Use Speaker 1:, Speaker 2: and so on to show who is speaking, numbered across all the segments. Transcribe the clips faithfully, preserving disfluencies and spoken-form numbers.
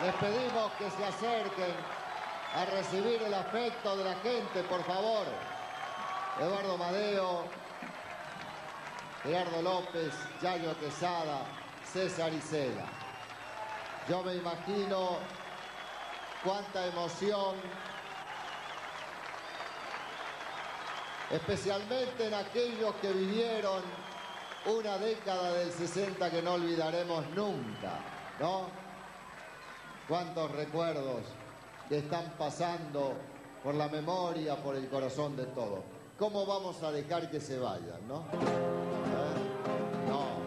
Speaker 1: Les pedimos que se acerquen a recibir el afecto de la gente, por favor. Eduardo Madeo, Gerardo López, Yayo Quesada, César Isela. Yo me imagino cuánta emoción, especialmente en aquellos que vivieron una década del sesenta que no olvidaremos nunca, ¿no? Cuántos recuerdos que están pasando por la memoria, por el corazón de todos. ¿Cómo vamos a dejar que se vayan, no? ¿Eh? No.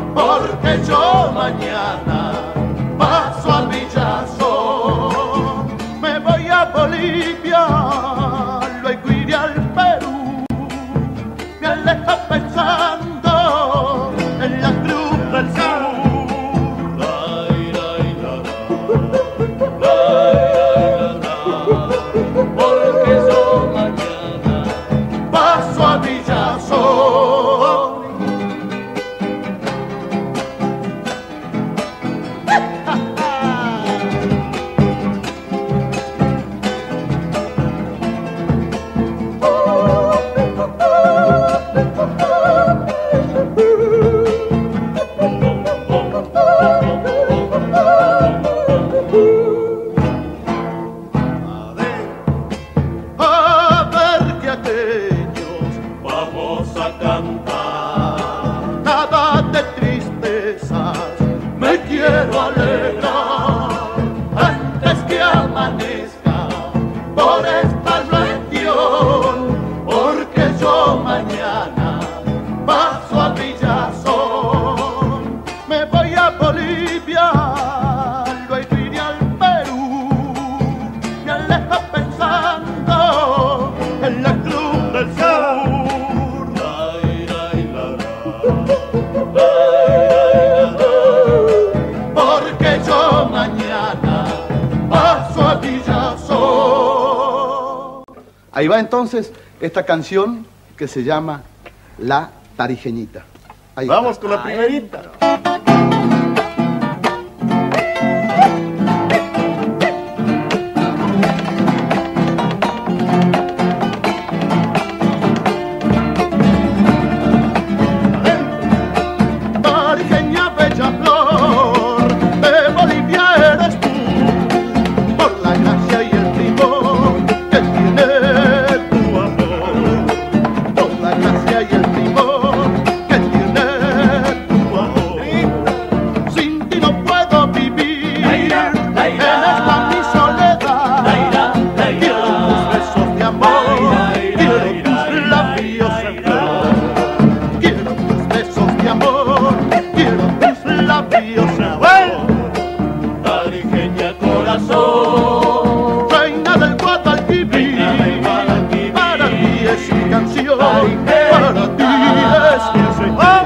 Speaker 2: Mañana paso al Villazón. amanezca por esta región, porque yo mañana paso a Villazón. Me voy a Bolivia, luego iré al Perú, me alejo pensando en la Cruz del Sur. Porque yo mañana paso a Villazón. Ahí va entonces esta canción que se llama La Tarijeñita. Ahí Vamos está. Con la primerita. Tarijeña bella flor, de Bolivia eres tú, por la gracia y el timor que tiene tu amor, por la gracia y el timor que tiene tu amor. Sin ti no puedo vivir en esta mi soledad. Quiero tus besos de amor, quiero tus labios en flor, quiero tus besos de amor, quiero tus labios en flor. Tarijeña corazón, reina del Guadalquivir, para ti es mi canción, para ti es mi sentir.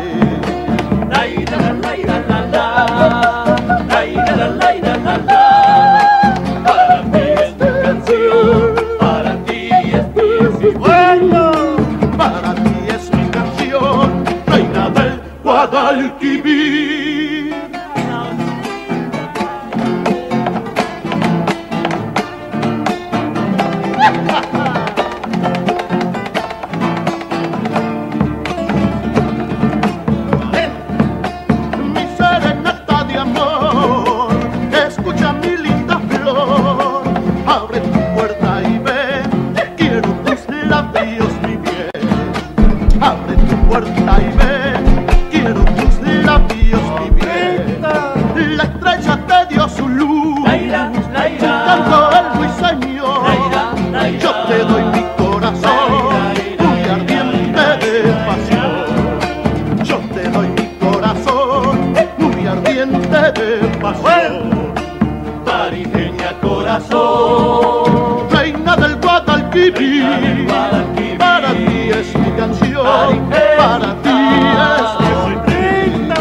Speaker 2: Para ti es mi canción, para ti es mi bueno, para ti es mi canción, reina del Guadalquivir. Mi serenata de amor, escucha mi linda flor, abre tu puerta y ven, quiero tus labios mi bien. Abre tu puerta y ven, quiero tus labios mi bien. La estrella te dio su luz, cantó el ruiseñor, yo te doy mi corazón, muy ardiente de pasión. Yo te doy mi corazón, muy ardiente de pasión. Tarijeña corazón, reina del Guadalquivir, para ti es mi canción, para ti es mi reina.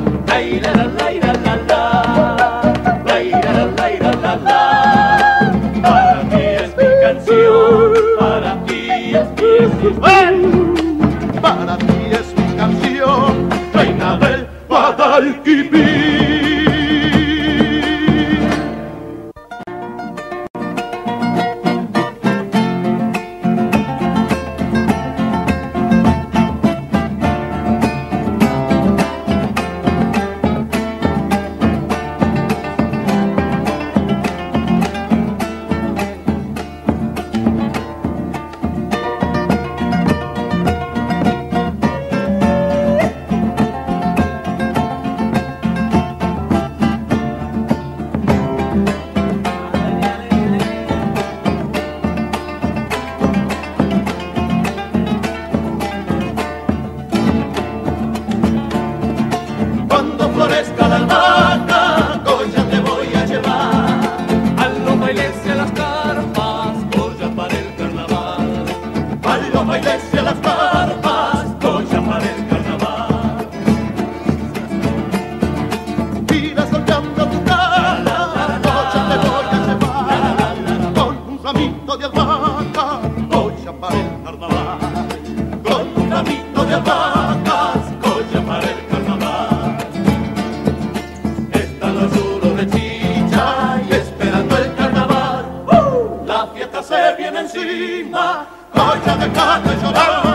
Speaker 2: Para ti es mi canción, para ti es mi para ti es mi canción, reina del Guadalquivir. Cuando florezca la albahaca, Goya te voy a llevar a los bailes y a las carpas, Goya para el carnaval. A los bailes y a las carpas, Goya para el carnaval. Irás golpeando tu cara, Goya te voy a llevar con un ramito de albahaca, Goya para el carnaval. Con un ramito de albahacas, Goya para el carnaval. Están los duros de chicha y esperando el carnaval. ¡Uh! La fiesta se viene encima, Goya deja de llorar.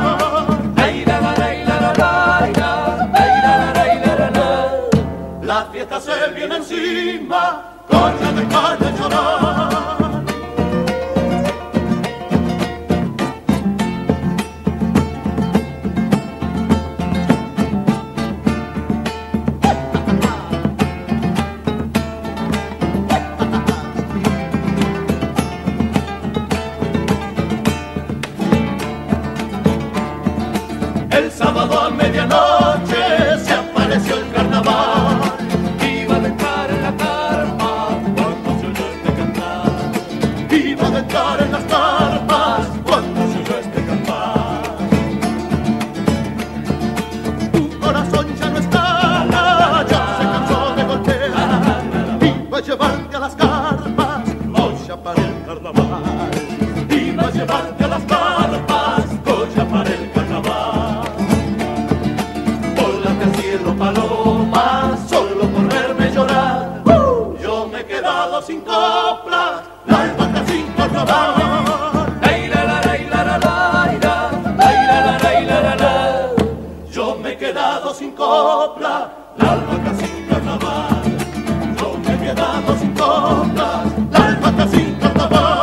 Speaker 2: La fiesta se viene encima, Goya deja de llorar. iba a entrar en las carpas cuando se oyó este cantar. Tu corazón ya no está, ya se cansó de golpear, iba a llevarte a las carpas, hoy ya para el carnaval. Iba a llevarte a las carpas, hoy ya para el carnaval. Volate al cielo, paloma, solo por verme llorar. Uh, yo me he quedado sin coplas, la albahaca sin carnaval. Yo me he quedado sin copla, la albahaca sin carnaval. Yo me he quedado sin copla, la albahaca sin carnaval.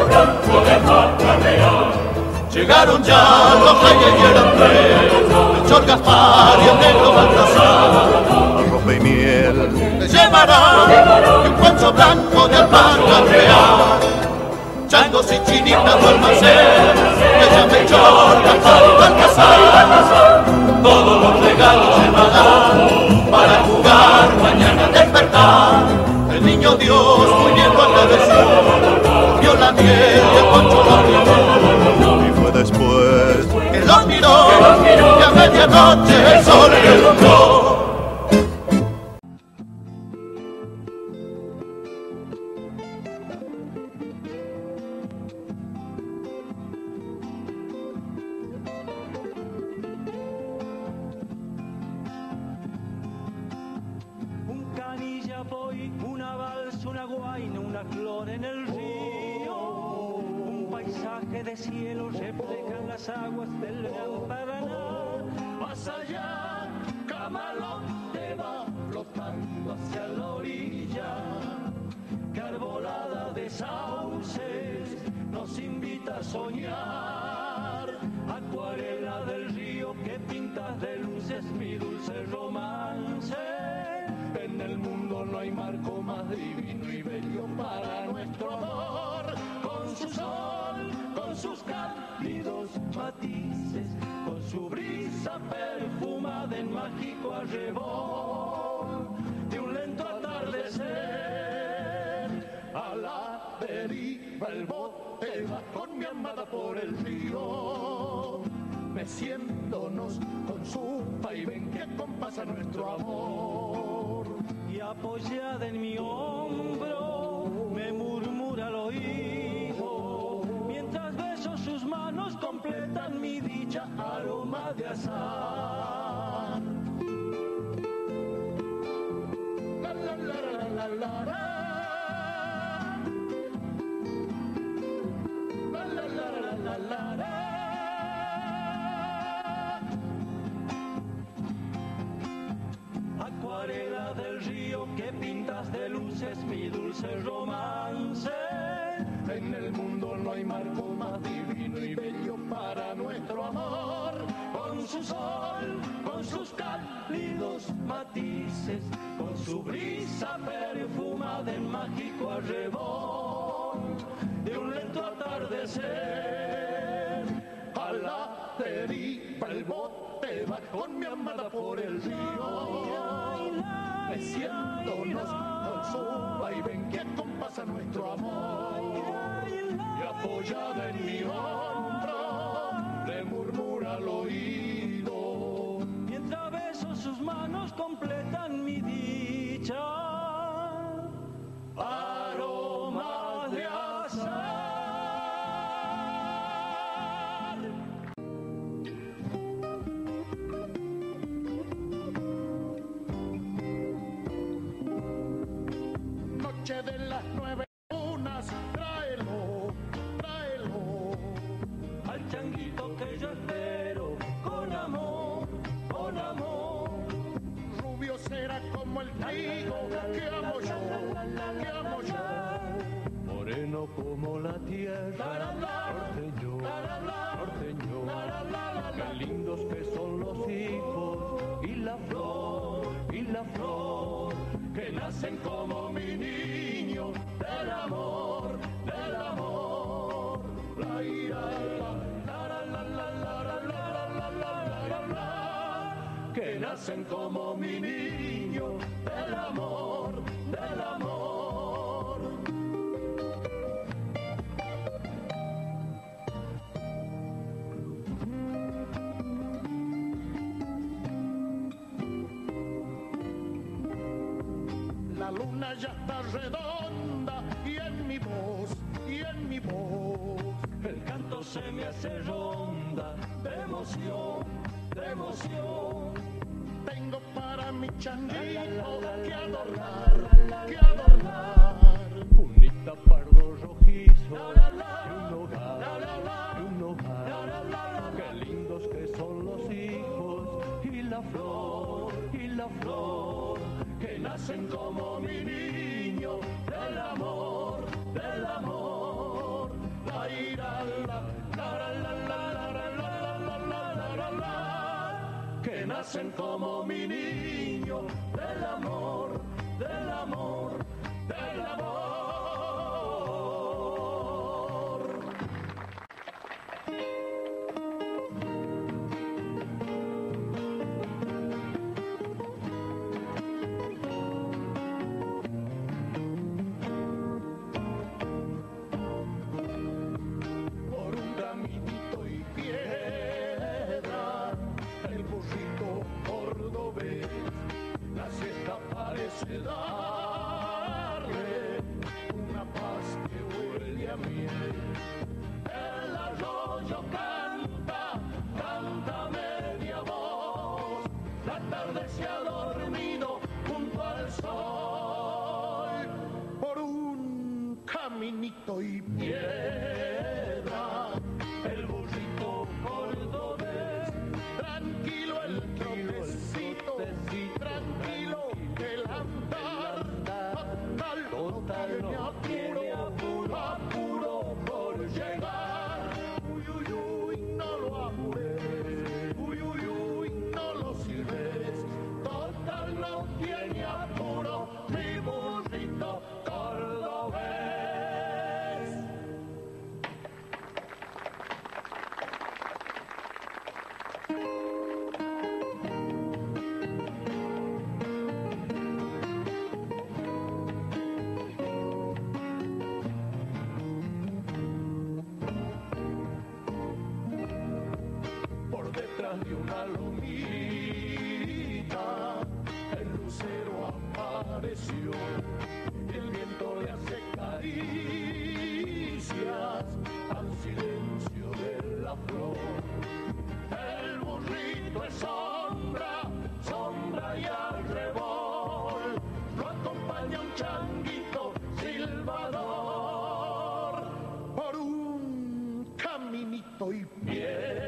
Speaker 2: Llegaron ya los reyes y el Andrés, Melchor, Gaspar y el negro Baltasar. Ropa y miel te llevará el cuenzo blanco de alpaca real. Changos y chinitas duerman ser, que ya Melchor, Gaspar y Baltasar. Todos los regalos llevarán para jugar, mañana despertar. El niño Dios, muy bien lo agradeció, vio la miel y el poncho lo miró. Y fue después que los miró, y a medianoche el sol le alumbró.
Speaker 3: Meciéndonos con su vaivén que compasa nuestro amor. Y apoyada en mi hombro me murmura al oído, mientras beso sus manos completan mi dicha, aroma de azar. La la la la la la la. La la la la la la. Acuarela del río que pintas de luces mi dulce romance. En el mundo no hay marco más divino y bello para nuestro amor. Con su sol, con sus cálidos matices, con su brisa perfumada en mágico arrebol de un lento atardecer. A la deriva el bote va con mi amada por el río, meciéndonos con su vaivén que compasa nuestro amor. Y apoyada en mi hombro le murmura al oído, mientras beso sus manos completan mi dicha, aroma de azar. Noche de las nueve lunas, tráelo, tráelo al changuito que yo espero, con amor, con amor. Rubio será como el trigo que amo yo, que amo yo. Moreno como la tierra, norteño, norteño. Qué lindos que son los hijos y la flor, y la flor, que nacen como mi niño, del amor, del amor. La ira, la, la, la, la, la, la, la, la, la, la, la, que nacen como mi niño, del amor, del amor. La luna ya está redonda y en mi voz, y en mi voz el canto se me hace ronda de emoción, de emoción. Tengo para mi changuito que adornar, que adornar. Punita pardo rojizo y un hogar, y un hogar. Qué lindos que son los hijos y la flor, y la flor, que nacen como mi niño, del amor, del amor. La ira, la, la, la, la, la, la, la, la, la, la, la, que que nacen como mi niño, del amor, del amor, del amor. Parece darle una paz que huele a miel. El arroyo canta, canta media voz. La tarde se ha dormido junto al sol. Por un caminito y piedra, el burrito cordobés, tranquilo el trotecito, tranquilo. Total no tiene apuro, apuro por llegar. Uy, uy, uy, no lo apures. Uy, uy, uy, no lo sirves. Total no tiene apuro, mi burrito cordobés. De una lomita, el lucero apareció, el viento le hace caricias al silencio de la flor. El burrito es sombra, sombra y arrebol, lo acompaña un changuito silbador, por un caminito y piedra.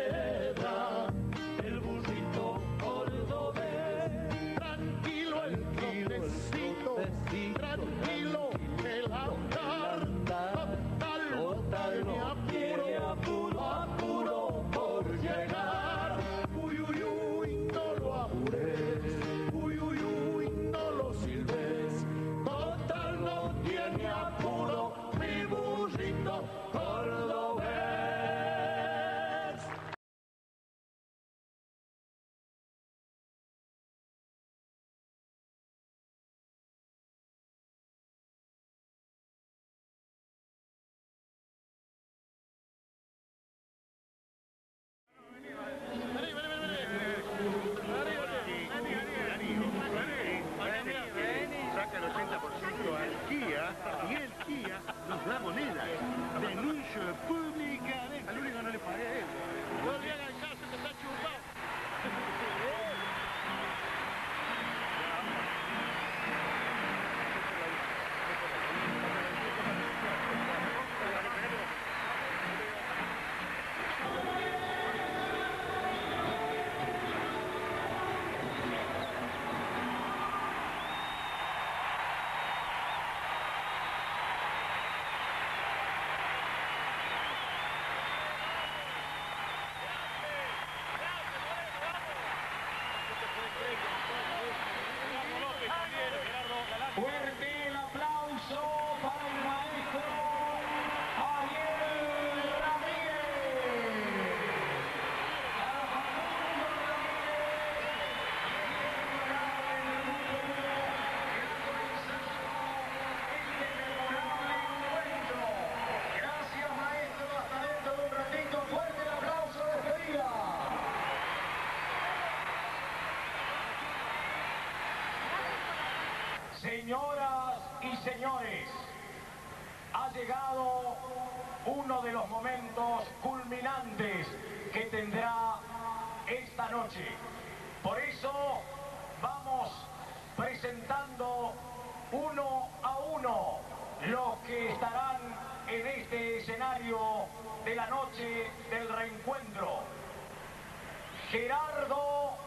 Speaker 3: Tranquilo, el andar, total, total, no apuro, apuro, apuro por llegar. Uy, uy, uy, no lo apures, uy, uy, uy, no lo sirves. Total, no tiene apuro, mi burrito cordobés.
Speaker 4: Saca el ochenta por ciento al Kia y el Kia nos da monedas. Denuncia pública. Al único no le pagué a él.
Speaker 2: No le hagan caso que está chupado.
Speaker 5: Fuerte el aplauso para el maestro Ariel Ramírez. Para Facundo este memorable encuentro. Gracias, maestro. Hasta dentro de un ratito. Fuerte el aplauso de despedida. Señoras y señores, ha llegado uno de los momentos culminantes que tendrá esta noche. Por eso vamos presentando uno a uno los que estarán en este escenario de la noche del reencuentro. Gerardo